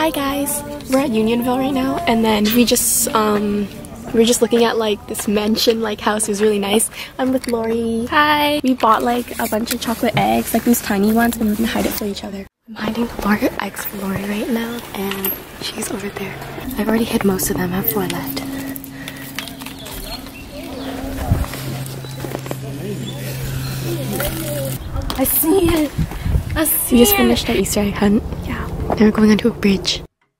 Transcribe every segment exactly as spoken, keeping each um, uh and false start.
Hi guys, we're at Unionville right now, and then we just um we're just looking at like this mansion like house. It was really nice. I'm with Lori. Hi. We bought like a bunch of chocolate eggs, like these tiny ones, and we're gonna hide it for each other. I'm hiding the Lori eggs for Lori right now, and she's over there. I've already hid most of them. I have four left. I see it. I see we just finished our Easter egg hunt. Yeah. Now we're going onto a bridge.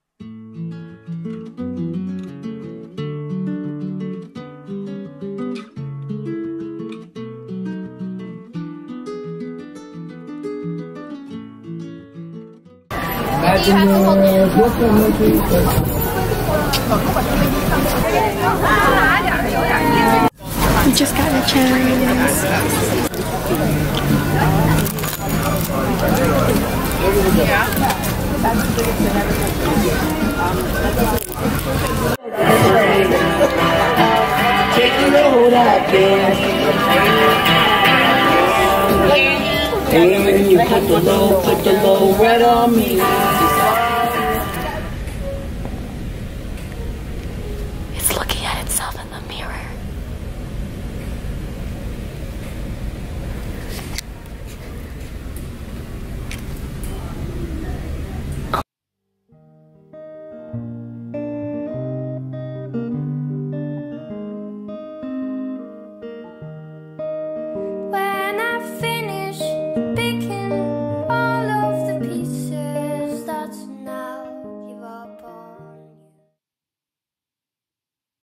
We just got a chance. Take the road out there. And you put the low, put the low red on me. It's looking at itself in the mirror.